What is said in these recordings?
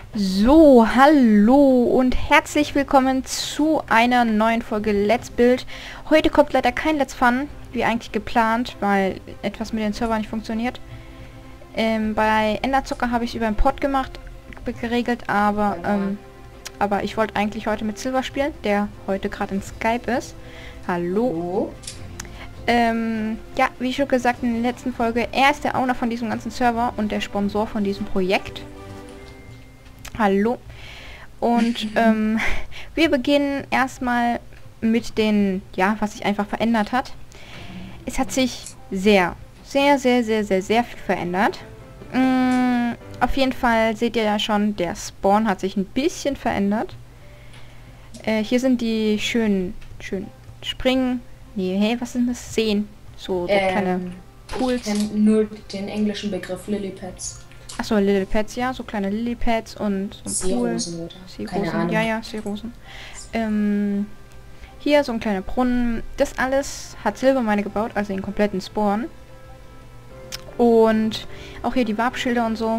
So, hallo und herzlich willkommen zu einer neuen Folge Let's Build. Heute kommt leider kein Let's Fun, wie eigentlich geplant, weil etwas mit den Servern nicht funktioniert. Bei Enderzucker habe ich es über einen Pod geregelt, aber ich wollte eigentlich heute mit Silver spielen, der heute gerade in Skype ist. Hallo. Ja, wie schon gesagt in der letzten Folge, er ist der Owner von diesem ganzen Server und der Sponsor von diesem Projekt. Hallo. Und wir beginnen erstmal mit den, ja, was sich einfach verändert hat. Es hat sich sehr viel verändert. Auf jeden Fall seht ihr ja schon, der Spawn hat sich ein bisschen verändert. Hier sind die schönen Springen. Nee, hey, was sind das? Seen. So kleine Pools. Ich kenne nur den englischen Begriff Lilypads. Achso, Lilypads, ja, so kleine Lilypads und so ein Pool. Seerosen, ja, Seerosen. Hier so ein kleiner Brunnen. Das alles hat Silvermine gebaut, also den kompletten Spawn. Und auch hier die Warpschilder und so.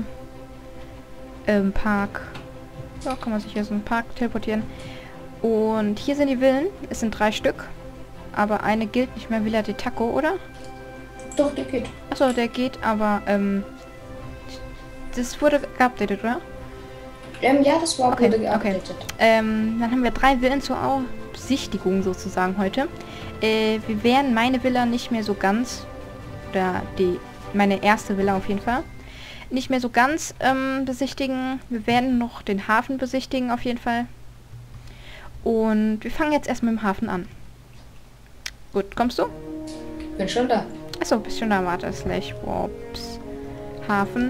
Park. Ja, kann man sich hier so einen Park teleportieren. Und hier sind die Villen. Es sind 3 Stück. Aber eine gilt nicht mehr, Villa de Taco, oder? Doch, der geht. Achso, der geht, aber das wurde geupdatet, oder? Ja, das war okay, wurde geupdatet. Okay. Dann haben wir 3 Villen zur Besichtigung sozusagen heute. Wir werden meine Villa nicht mehr so ganz, oder meine erste Villa auf jeden Fall, nicht mehr so ganz besichtigen. Wir werden noch den Hafen besichtigen auf jeden Fall. Und wir fangen jetzt erstmal mit dem Hafen an. Gut, kommst du? Bin schon da. Achso, bist schon da, warte, slash Wops. Hafen.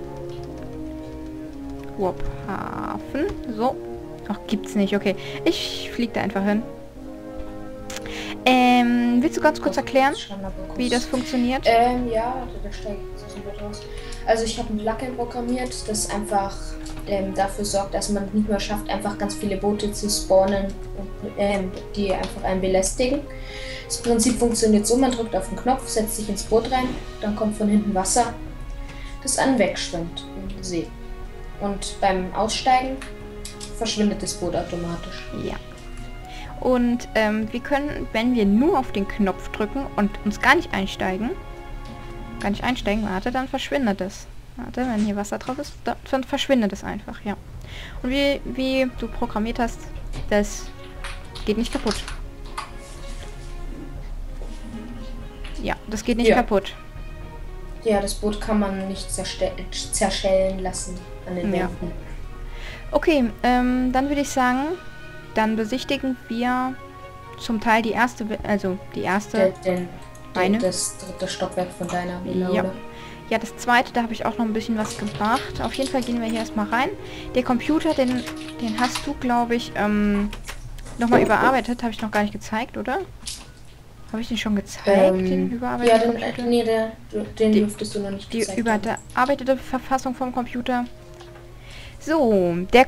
Wop, Hafen. So. Ach, gibt's nicht, okay. Ich fliege da einfach hin. Willst du ganz kurz erklären, wie das funktioniert? Ja, da steige ich jetzt aus dem Bett raus. Also ich habe ein Plugin programmiert, das einfach dafür sorgt, dass man nicht mehr schafft, einfach ganz viele Boote zu spawnen, die einfach einen belästigen. Das Prinzip funktioniert so, man drückt auf den Knopf, setzt sich ins Boot rein, dann kommt von hinten Wasser, das einen wegschwimmt in den See. Und beim Aussteigen verschwindet das Boot automatisch. Ja. Und wir können, wenn wir nur auf den Knopf drücken und uns gar nicht einsteigen, warte, dann verschwindet es. Warte, wenn hier Wasser drauf ist, dann verschwindet es einfach, ja. Und wie du programmiert hast, das geht nicht kaputt. Ja, das geht nicht kaputt. Ja, das Boot kann man nicht zerschellen lassen an den Wänden. Okay, dann würde ich sagen, dann besichtigen wir zum Teil die erste, das dritte Stockwerk von deiner Villa, ja. Oder? Ja, das zweite, da habe ich auch noch ein bisschen was gemacht. Auf jeden Fall gehen wir hier erstmal rein. Der Computer, den hast du, glaube ich, nochmal überarbeitet. Habe ich noch gar nicht gezeigt, oder? Habe ich den schon gezeigt, den überarbeiteten Computer? Den dürftest du noch nicht gezeigt. Die überarbeitete Verfassung vom Computer. So, der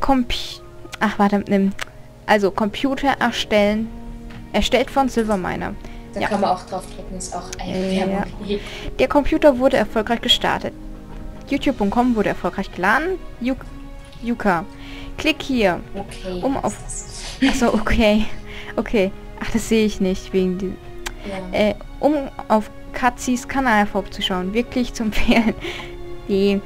Computer erstellen. Erstellt von Silvermine. Da kann man auch drauf drücken, ist auch Werbung. Ja. Der Computer wurde erfolgreich gestartet. YouTube.com wurde erfolgreich geladen. Yuka. Klick hier. Okay. Achso, okay. Okay. Ach, das sehe ich nicht wegen die. Ja. Um auf Katzis Kanal vorbeizuschauen. Wirklich zu empfehlen. Die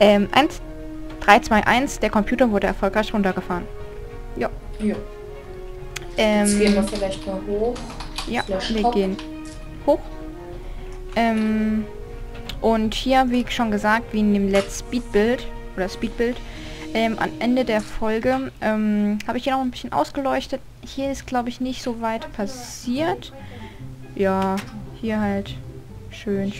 321, der Computer wurde erfolgreich runtergefahren. Ja. Jetzt gehen wir vielleicht mal hoch. Ja, wir gehen hoch. Und hier, wie schon gesagt, wie in dem Let's Speedbuild oder Speedbuild, am Ende der Folge habe ich hier noch ein bisschen ausgeleuchtet. Hier ist, glaube ich, nicht so weit passiert. Ja, hier halt schön.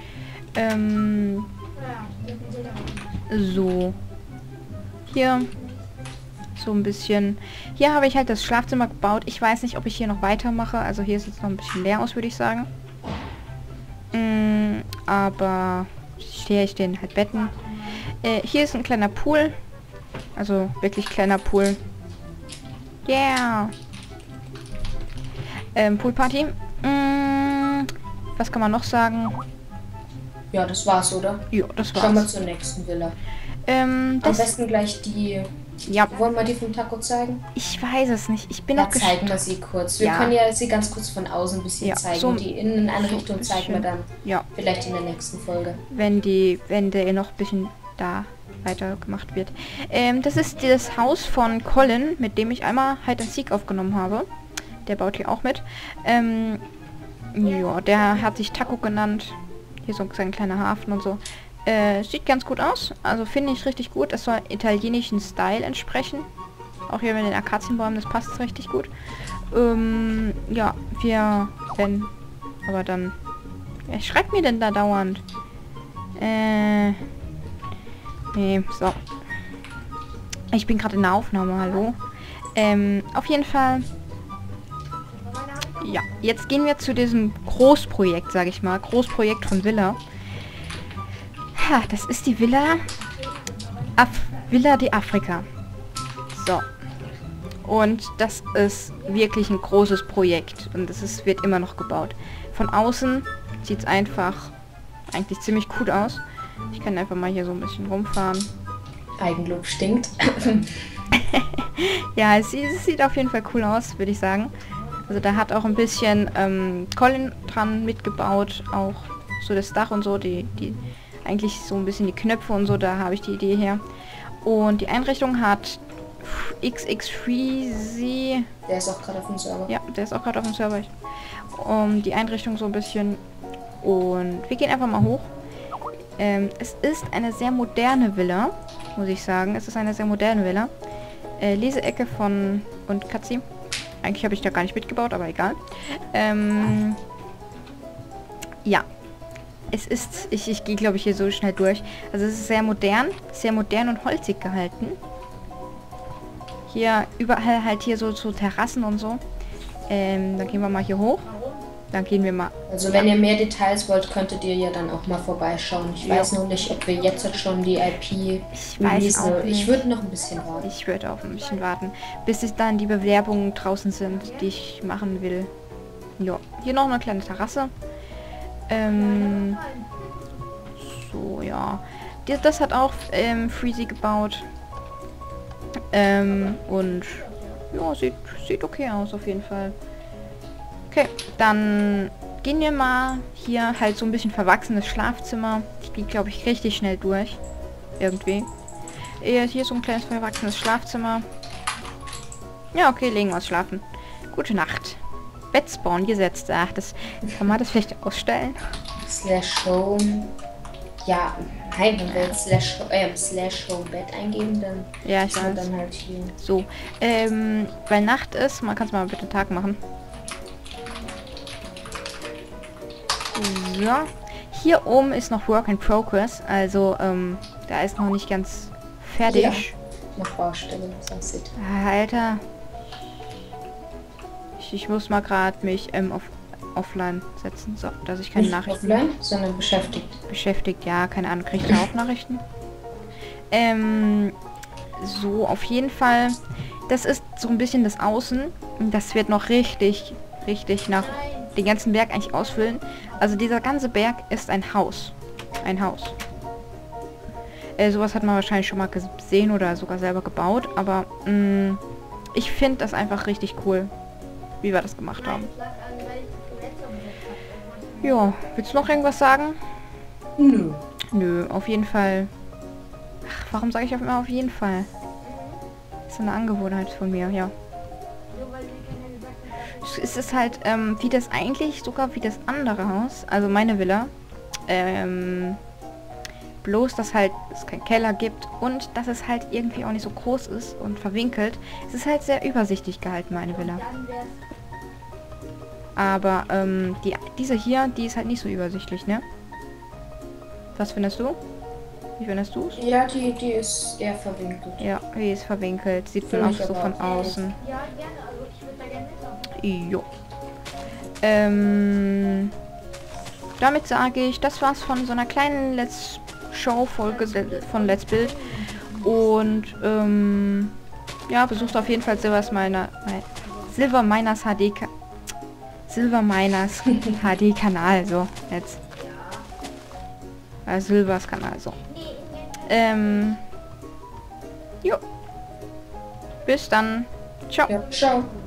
So. Hier so ein bisschen. Hier habe ich halt das Schlafzimmer gebaut. Ich weiß nicht, ob ich hier noch weitermache. Also hier sieht es noch ein bisschen leer aus, würde ich sagen. Aber hier stehen halt Betten. Hier ist ein kleiner Pool. Also wirklich kleiner Pool. Yeah. Poolparty. Was kann man noch sagen? Ja, das war's, oder? Ja, das war's. Schauen wir zur nächsten Villa. Am besten gleich die... Ja. Wollen wir die vom Taco zeigen? Ich weiß es nicht. Ich bin Ja, noch zeigen wir sie kurz. Wir können ja sie ganz kurz von außen ein bisschen zeigen. So die Inneneinrichtung so zeigen wir dann ja. vielleicht in der nächsten Folge. Wenn der noch ein bisschen da weiter gemacht wird. Das ist das Haus von Colin, mit dem ich einmal Hide and Seek aufgenommen habe. Der baut hier auch mit. Ja, der hat sich Taco genannt. Hier so ein kleiner Hafen und so. Sieht ganz gut aus. Also finde ich richtig gut. Es soll italienischen Style entsprechen. Auch hier mit den Akazienbäumen, das passt richtig gut. Ja, wir werden aber dann... Wer schreibt mir denn da dauernd? Nee, so. Ich bin gerade in der Aufnahme, hallo. Auf jeden Fall... Ja, jetzt gehen wir zu diesem Großprojekt, sage ich mal. Großprojekt von Villa. Ha, das ist die Villa... Villa de Afrika. So. Und das ist wirklich ein großes Projekt. Und wird immer noch gebaut. Von außen sieht es eigentlich ziemlich cool aus. Ich kann einfach mal hier so ein bisschen rumfahren. Eigenlob stinkt. Ja, es sieht auf jeden Fall cool aus, würde ich sagen. Also da hat auch ein bisschen Colin dran mitgebaut. Auch so das Dach und so. Die eigentlich so ein bisschen die Knöpfe und so. Da habe ich die Idee her. Und die Einrichtung hat XX Freezy. Der ist auch gerade auf dem Server. Ja, der ist auch gerade auf dem Server. Die Einrichtung so ein bisschen. Und wir gehen einfach mal hoch. Es ist eine sehr moderne Villa, muss ich sagen. Es ist eine sehr moderne Villa. Leseecke und Katzi. Eigentlich habe ich da gar nicht mitgebaut, aber egal. Ja. Es ist... Ich gehe, glaube ich, hier so schnell durch. Also es ist sehr modern und holzig gehalten. Hier überall halt hier so Terrassen und so. Dann gehen wir mal hier hoch. Dann gehen wir mal... Also wenn ihr mehr Details wollt, könntet ihr ja dann auch mal vorbeischauen. Ich weiß noch nicht, ob wir jetzt schon die IP releasen. Ich würde noch ein bisschen warten. Ich würde auch ein bisschen warten, bis es dann die Bewerbungen draußen sind, die ich machen will. Ja, hier noch eine kleine Terrasse. So, ja. Das hat auch Freezy gebaut. Und ja, sieht okay aus auf jeden Fall. Okay, dann gehen wir mal hier halt so ein bisschen verwachsenes Schlafzimmer. Ich gehe, glaube ich, richtig schnell durch. Irgendwie. Hier so ein kleines verwachsenes Schlafzimmer. Ja, okay, legen wir uns schlafen. Gute Nacht. Bettspawn gesetzt. Ach, das kann man das vielleicht ausstellen? /home. Ja, nein, wenn wir jetzt /home Bett eingeben, dann ja, ich weiß. Dann halt hier. So, weil Nacht ist, man kann es mal bitte Tag machen. So. Hier oben ist noch Work in Progress, also da ist noch nicht ganz fertig. Ja, noch Baustelle, was aussieht. Alter. Ich muss mal gerade mich offline setzen, so, dass ich keine nicht Nachrichten... Offline, sondern beschäftigt. Beschäftigt, ja, keine Ahnung, kriege ich auch Nachrichten? So, auf jeden Fall, das ist so ein bisschen das Außen. Das wird noch richtig nach den ganzen Berg eigentlich ausfüllen. Also dieser ganze Berg ist ein Haus. Ein Haus. Sowas hat man wahrscheinlich schon mal gesehen oder sogar selber gebaut, aber ich finde das einfach richtig cool, wie wir das gemacht haben. Ja, willst du noch irgendwas sagen? Nö. Nö, auf jeden Fall. Ach, warum sage ich auf immer auf jeden Fall? Das ist eine Angewohnheit von mir, ja. Es ist halt, wie das eigentlich sogar wie das andere Haus, also meine Villa. Bloß, dass halt es keinen Keller gibt und dass es halt irgendwie auch nicht so groß ist und verwinkelt. Es ist halt sehr übersichtlich gehalten, meine Villa. Aber diese hier, die ist halt nicht so übersichtlich, ne? Was findest du? Wie findest du es? Ja, die ist eher verwinkelt. Ja, die ist verwinkelt. Sieht man auch so von außen. Ja, gerne. Also ich würde da gerne mitmachen. Jo. Damit sage ich, das war's von so einer kleinen Let's Show-Folge von Let's Build. Und ja, besucht auf jeden Fall Silver Miners HD Kanal, so jetzt. Silvers Kanal, so. Jo. Bis dann. Ciao. Ja, ciao.